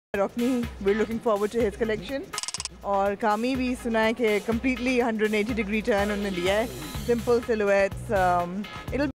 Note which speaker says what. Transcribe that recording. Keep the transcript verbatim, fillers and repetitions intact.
Speaker 1: Rockney, we're looking forward to his collection. और कामी भी सुना है कि completely one hundred eighty degree turn उन्होंने लिया है. Simple silhouettes. Um, it'll